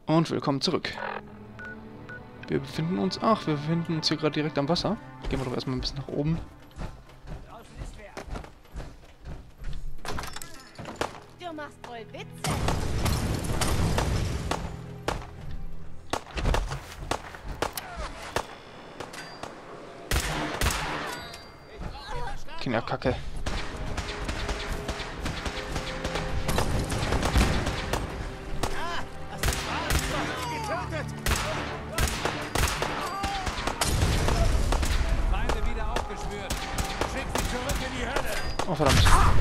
Und willkommen zurück. Wir befinden uns... Ach, wir befinden uns hier gerade direkt am Wasser. Gehen wir doch erstmal ein bisschen nach oben. Du machst wohl Witze. Kinderkacke. Feinde wieder aufgespürt. Schick sie zurück in die Hölle. Oh, verdammt.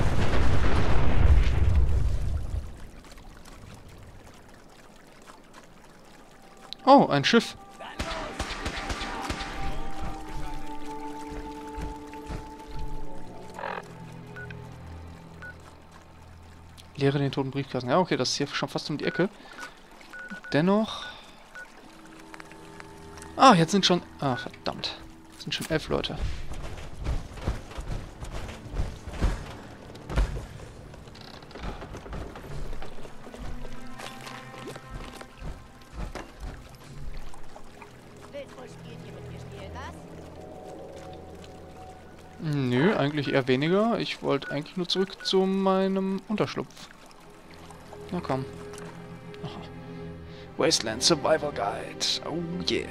Oh, ein Schiff. Leere den toten Briefkasten. Ja, okay, das ist hier schon fast um die Ecke. Dennoch... Ah, jetzt sind schon... Ah, verdammt. Jetzt sind schon 11 Leute. Willst wohl Spielchen mit mir spielen, was? Nö, eigentlich eher weniger. Ich wollte eigentlich nur zurück zu meinem Unterschlupf. Na komm. Aha. Wasteland Survival Guide. Oh yeah.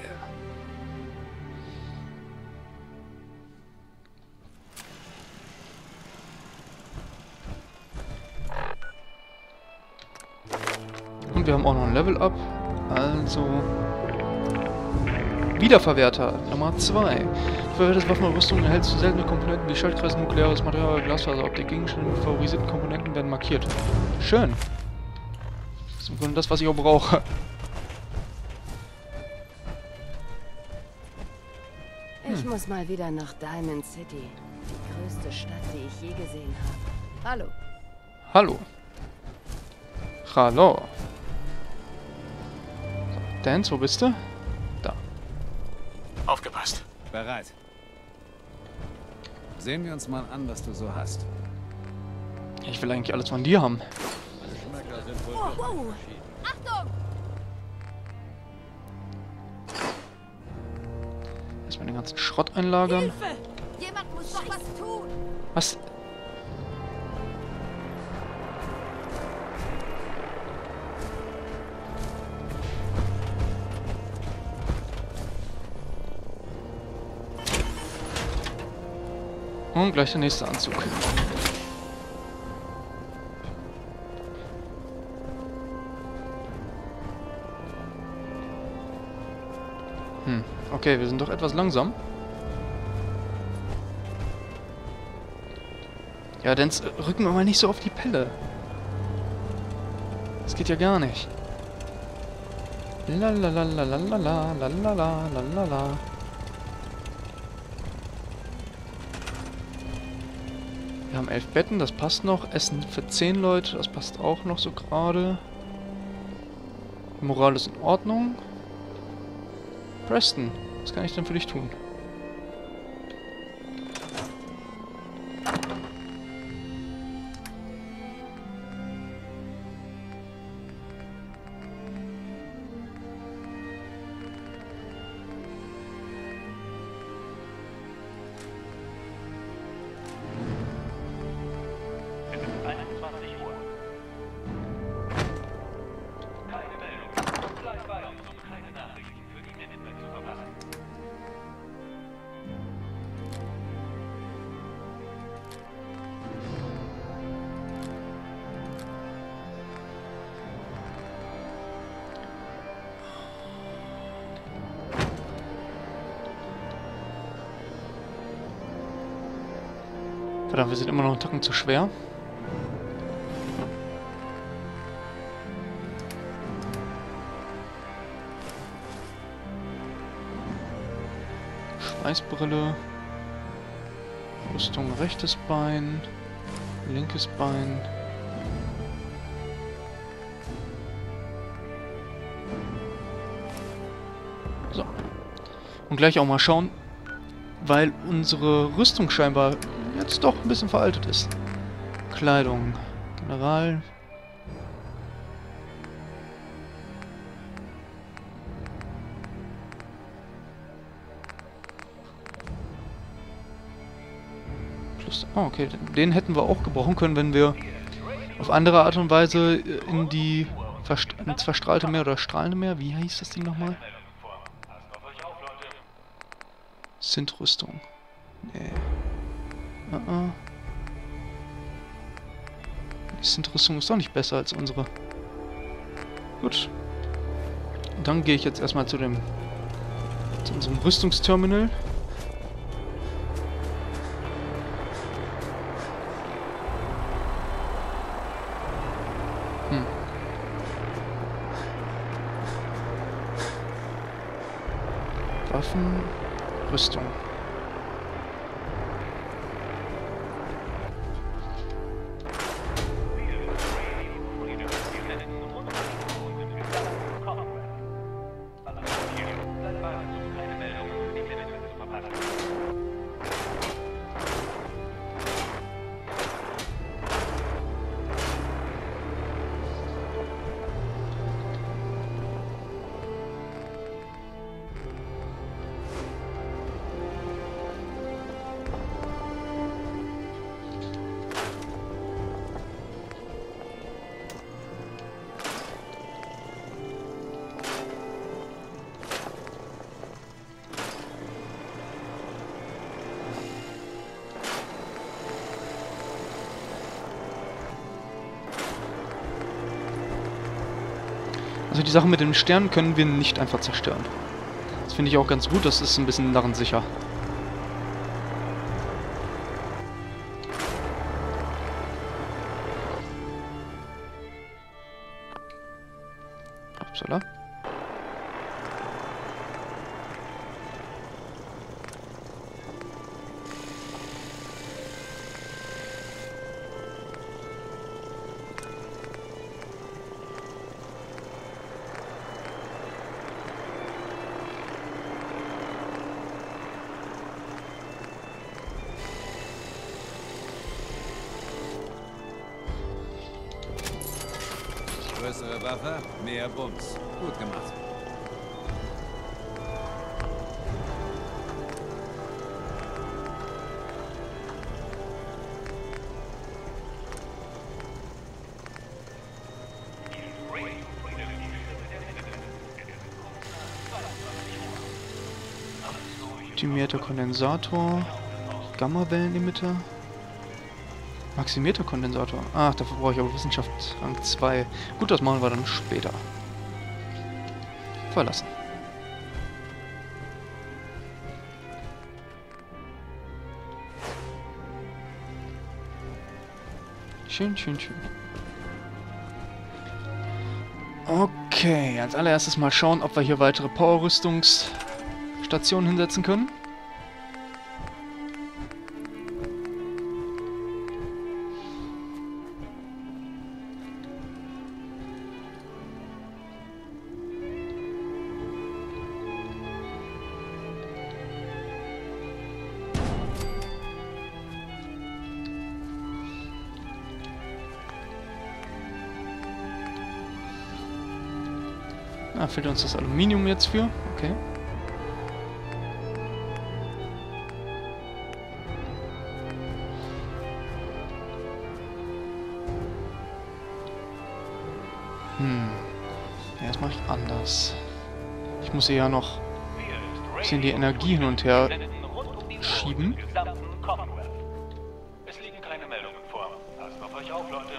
Und wir haben auch noch ein Level Up. Also... Wiederverwerter Nummer 2. Verwertete Waffen und Rüstung erhältst du seltene Komponenten wie Schaltkreise, nukleares Material, Glasfaseroptik. Gegenstände mit favorisierten Komponenten werden markiert. Schön. Das ist im Grunde das, was ich auch brauche. Ich muss mal wieder nach Diamond City. Die größte Stadt, die ich je gesehen habe. Hallo. Hallo. Hallo. Dance, wo bist du? Da. Aufgepasst. Bereit. Sehen wir uns mal an, was du so hast. Ich will eigentlich alles von dir haben. Wow. Achtung! Erstmal den ganzen Schrott einlagern. Hilfe! Jemand muss doch was tun! Was? Und gleich der nächste Anzug. Okay, wir sind doch etwas langsam. Ja, dann rücken wir mal nicht so auf die Pelle. Das geht ja gar nicht. Lalalalalalala, lalalala. Wir haben 11 Betten, das passt noch. Essen für 10 Leute, das passt auch noch so gerade. Die Moral ist in Ordnung. Preston, was kann ich denn für dich tun? Verdammt, wir sind immer noch einen Tacken zu schwer. Schweißbrille. Rüstung rechtes Bein. Linkes Bein. So. Und gleich auch mal schauen, weil unsere Rüstung scheinbar jetzt doch ein bisschen veraltet ist. Kleidung. General. Rüstung. Oh, okay. Den hätten wir auch gebrauchen können, wenn wir auf andere Art und Weise ins verstrahlte Meer oder strahlende Meer, wie hieß das Ding nochmal? Synth-Rüstung. Nee. Die Synth-Rüstung ist doch nicht besser als unsere. Gut. Und dann gehe ich jetzt erstmal zu unserem Rüstungsterminal. Waffen, Rüstung. Also die Sache mit den Sternen können wir nicht einfach zerstören. Das finde ich auch ganz gut, das ist ein bisschen narrensicher. Upsala. Größere Waffe, mehr Bums. Gut gemacht. Optimierter Kondensator, Gammawellenemitter, maximierter Kondensator. Ach, dafür brauche ich aber Wissenschaft Rang 2. Gut, das machen wir dann später. Verlassen. Schön, schön, schön. Okay, als allererstes mal schauen, ob wir hier weitere Power-Rüstungsstationen hinsetzen können. Ah, fehlt uns das Aluminium jetzt für? Okay. Ja, das mache ich anders. Ich muss hier ja noch ein bisschen die Energie hin und her schieben. Es liegen keine Meldungen vor. Passt auf euch auf, Leute.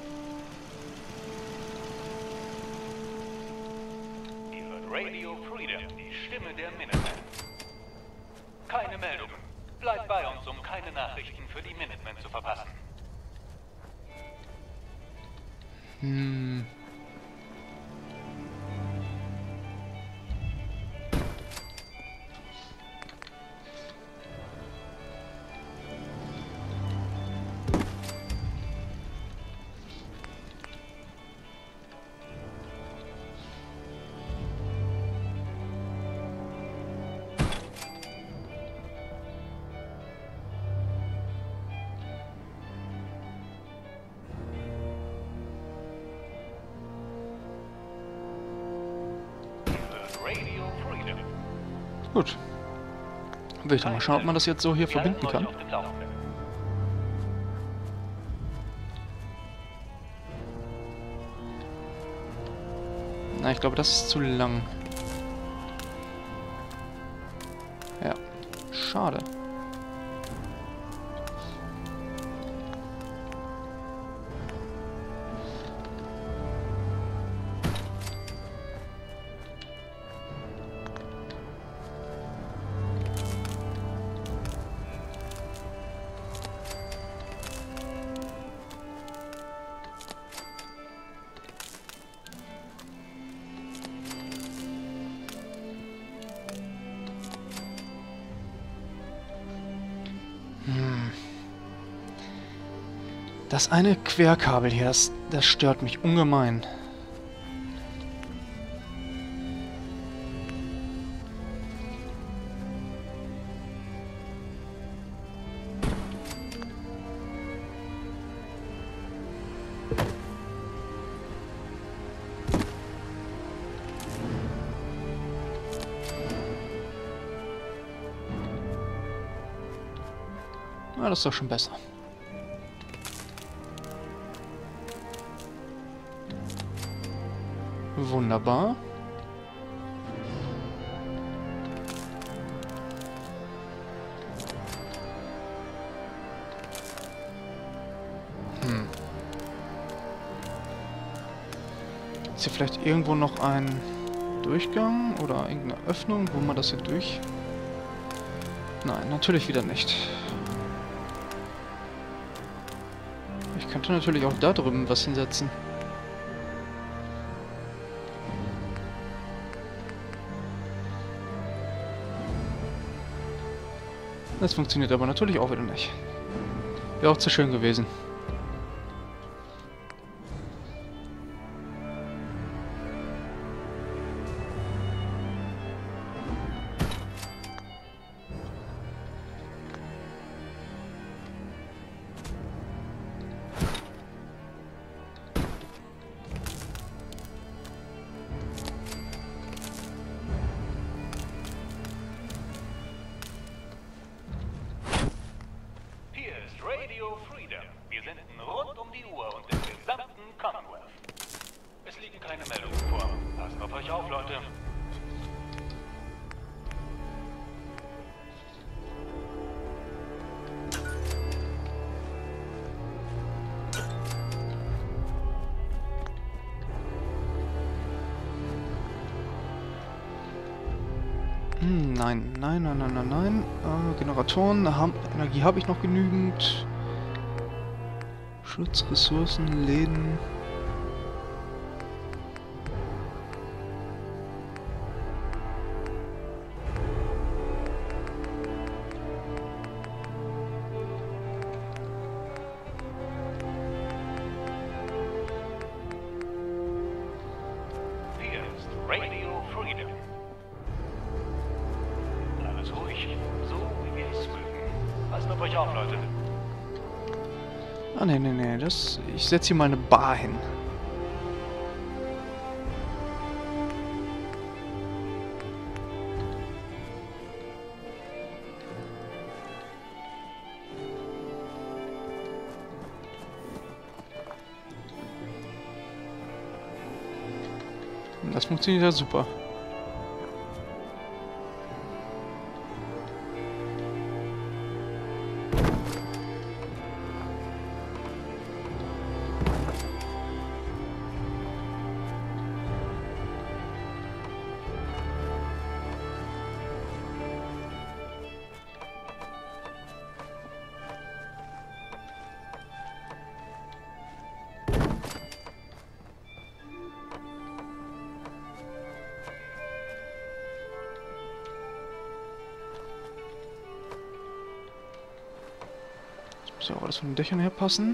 Radio Freedom, die Stimme der Minutemen. Keine Meldungen. Bleibt bei uns, um keine Nachrichten für die Minutemen zu verpassen. Gut. Will ich doch mal schauen, ob man das jetzt so hier verbinden kann. Na, ich glaube, das ist zu lang. Ja. Schade. Das eine Querkabel hier, das stört mich ungemein. Na, das ist doch schon besser. Wunderbar. Ist hier vielleicht irgendwo noch ein Durchgang oder irgendeine Öffnung, wo man das hier durch... Nein, natürlich wieder nicht. Ich könnte natürlich auch da drüben was hinsetzen. Das funktioniert aber natürlich auch wieder nicht. Wäre auch zu schön gewesen. Radio Freedom. Wir senden rund um die Uhr und im gesamten Commonwealth. Es liegen keine Meldungen vor. Passt auf euch auf, Leute. Nein, nein, nein, nein, nein, nein. Generatoren, Energie habe ich noch genügend. Schutzressourcen, Läden. Hier ist Radio Freedom. Alles ruhig, so wie wir es mögen. Passt auf euch auf, Leute. Ah, nee, nee, nee, ich setze hier mal eine Bar hin. Und das funktioniert ja super. Muss ja auch alles von den Dächern her passen.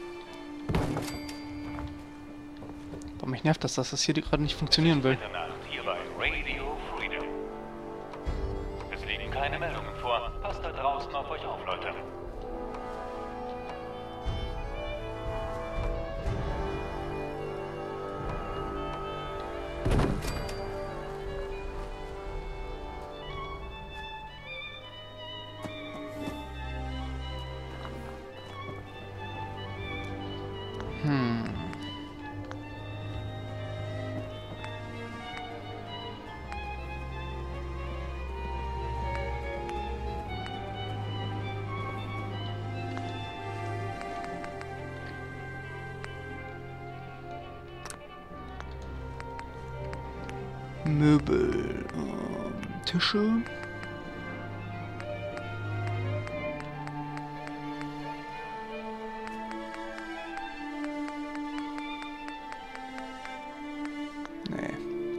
Aber mich nervt das, dass das hier gerade nicht funktionieren will. Mitternacht hier bei Radio Freedom. Es liegen keine Meldungen vor. Passt da draußen auf euch auf, Leute. Möbel. Tische. Nee.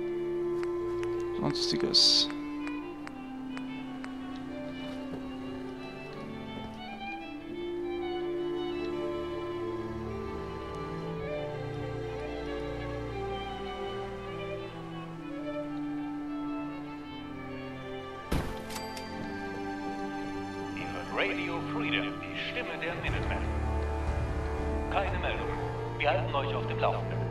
Sonstiges. Radio Freedom, die Stimme der Minutemen. Keine Meldung. Wir halten euch auf dem Laufenden.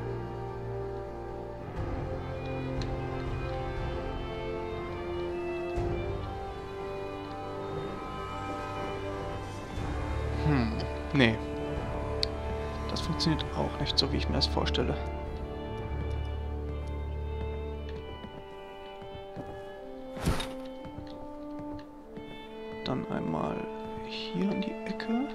Nee. Das funktioniert auch nicht so, wie ich mir das vorstelle. Dann einmal hier in die Ecke.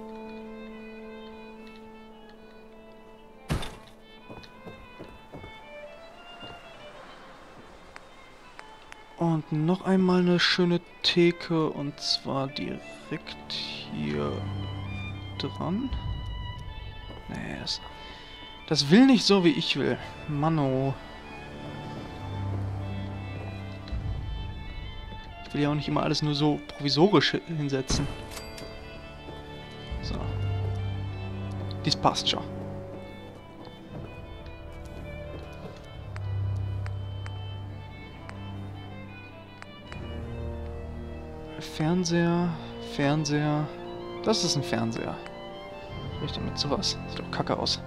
Und noch einmal eine schöne Theke, und zwar direkt hier dran. Nee, das will nicht so, wie ich will. Manno. Ich will ja auch nicht immer alles nur so provisorisch hinsetzen. So. Dies passt schon. Fernseher, Fernseher. Das ist ein Fernseher. Was soll ich damit sowas? Sieht doch kacke aus.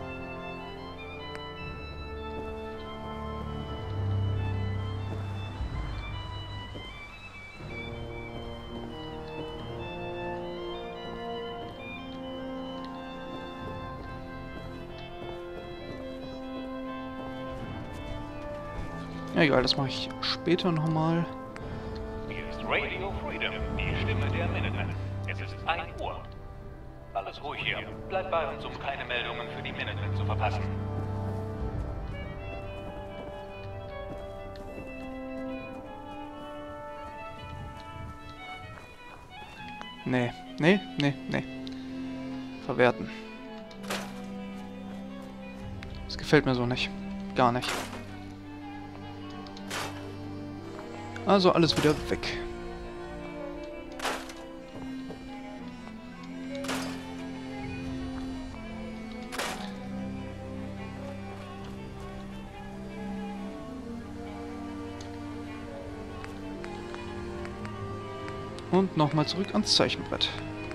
Ja, egal, das mache ich später nochmal. Hier ist Radio Freedom, die Stimme der Minutemen. Es ist 1 Uhr. Alles ruhig hier. Bleibt bei uns, um keine Meldungen für die Minutemen zu verpassen. Nee, nee, nee, nee. Verwerten. Das gefällt mir so nicht. Gar nicht. Also alles wieder weg. Und nochmal zurück ans Zeichenbrett.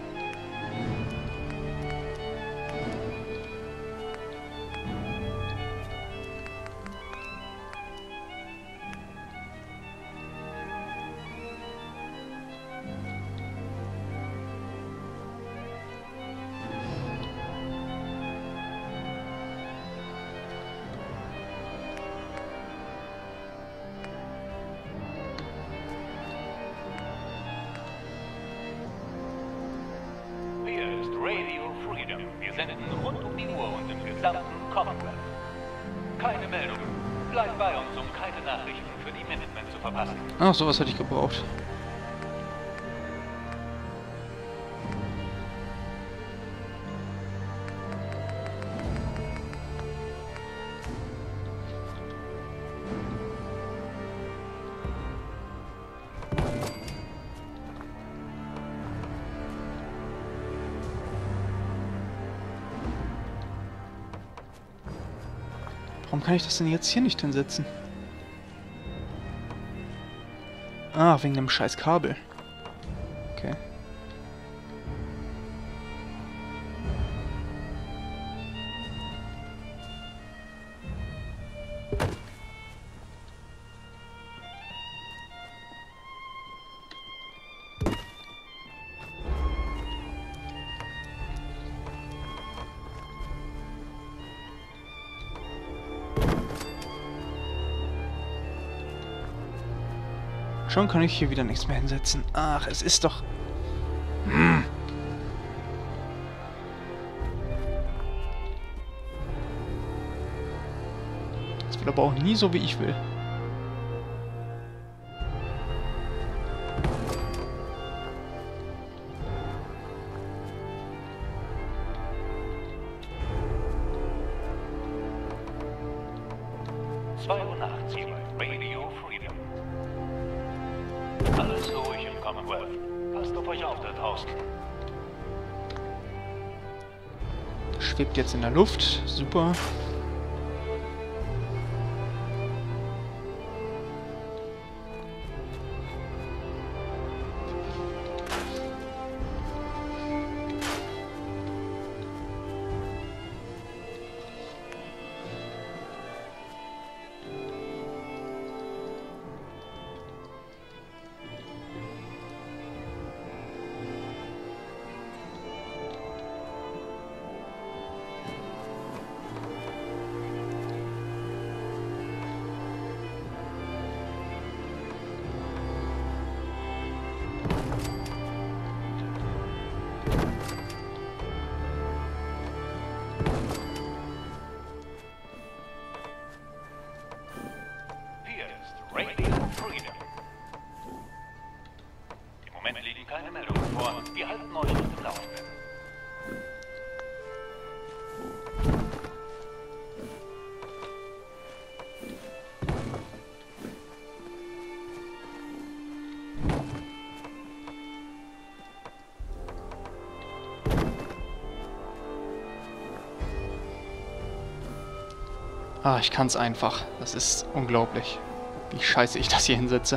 Radio Freedom. Wir senden rund um die Uhr und im gesamten Commonwealth. Keine Meldung. Bleibt bei uns, um keine Nachrichten für die Minutemen zu verpassen. Ach, sowas hätte ich gebraucht. Warum kann ich das denn jetzt hier nicht hinsetzen? Ah, wegen dem scheiß Kabel. Okay. Schon kann ich hier wieder nichts mehr hinsetzen. Ach, es ist doch... Das wird aber auch nie so, wie ich will. 2 Uhr nachts hier bei Radio Freedom. Alles ruhig im Commonwealth. Passt auf euch auf da draußen. Schwebt jetzt in der Luft. Super. Radio Freedom. Im Moment liegen keine Meldungen vor. Wir halten euch auf dem Laufenden. Ah, ich kann's einfach. Das ist unglaublich, wie scheiße ich das hier hinsetze.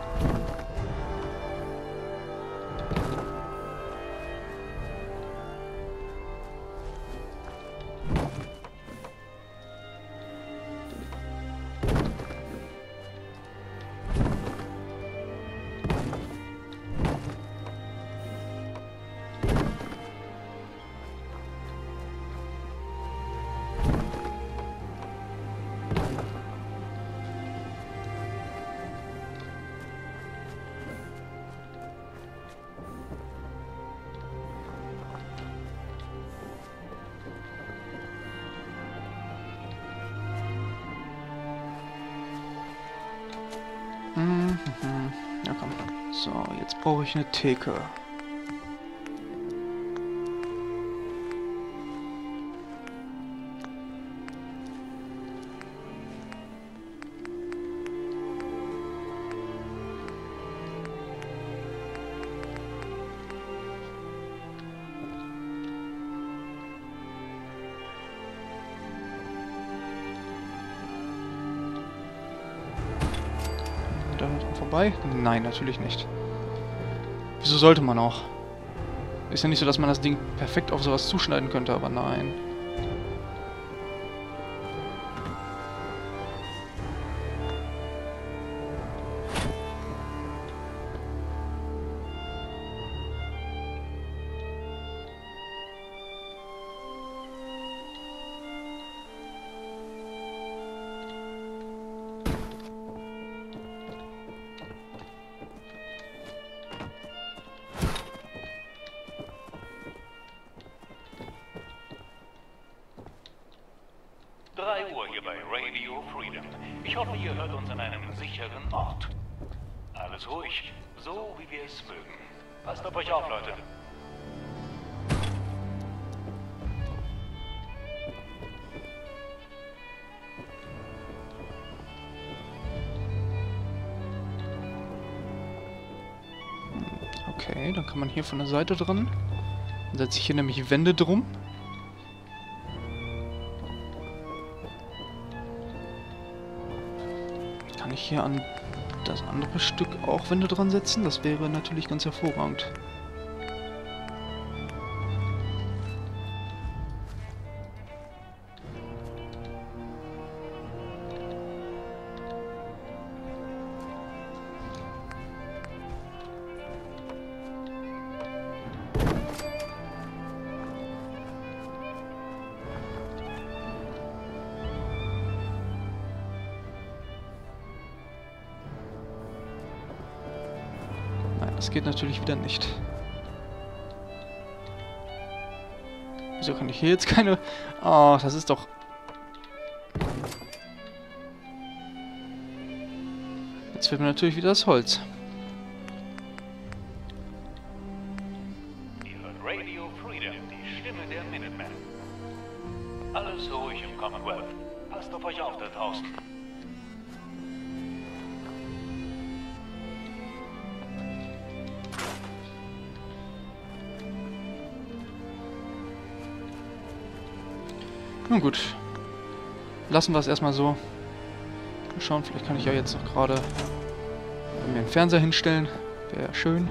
Ja, komm. So, jetzt brauche ich eine Theke. Da dran vorbei? Nein, natürlich nicht. Wieso sollte man auch? Ist ja nicht so, dass man das Ding perfekt auf sowas zuschneiden könnte, aber nein. Uhr hier bei Radio Freedom. Ich hoffe, ihr hört uns an einem sicheren Ort. Alles ruhig, so wie wir es mögen. Passt auf euch auf, Leute. Okay, dann kann man hier von der Seite dran. Dann setze ich hier nämlich Wände drum. Kann ich hier an das andere Stück auch Wände dran setzen? Das wäre natürlich ganz hervorragend. Das geht natürlich wieder nicht. Wieso kann ich hier jetzt keine... Oh, das ist doch... Jetzt fehlt mir natürlich wieder das Holz. Ihr hört Radio Freedom, die Stimme der Minutemen. Alles ruhig im Commonwealth. Passt auf euch auf da draußen. Nun gut. Lassen wir es erstmal so. Mal schauen, vielleicht kann ich ja jetzt noch gerade mir einen Fernseher hinstellen. Wäre ja schön.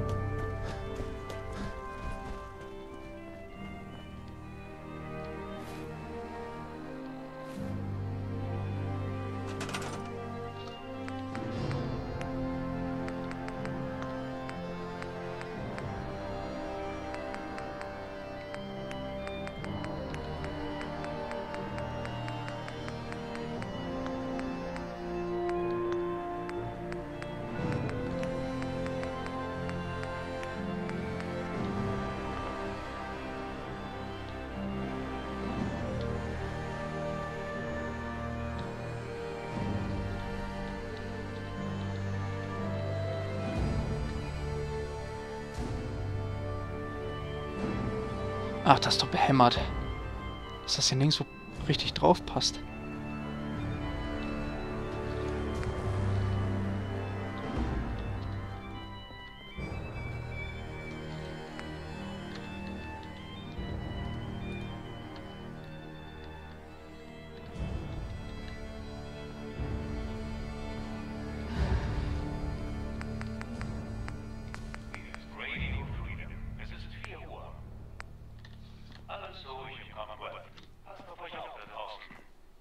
Ach, das ist doch behämmert. Dass das hier nirgendwo richtig drauf passt. Radio Freedom. Es ist 4 Uhr. Alles ruhig im Commonwealth. Passt auf euch auf da draußen.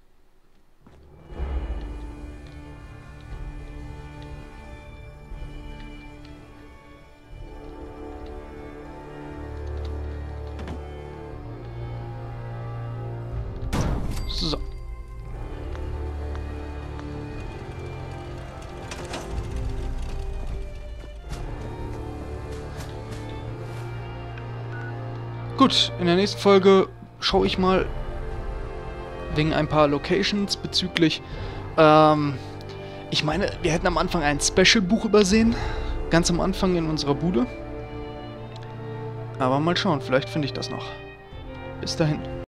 So. Gut, in der nächsten Folge schaue ich mal wegen ein paar Locations bezüglich, ich meine, wir hätten am Anfang ein Special-Buch übersehen, ganz am Anfang in unserer Bude. Aber mal schauen, vielleicht finde ich das noch. Bis dahin.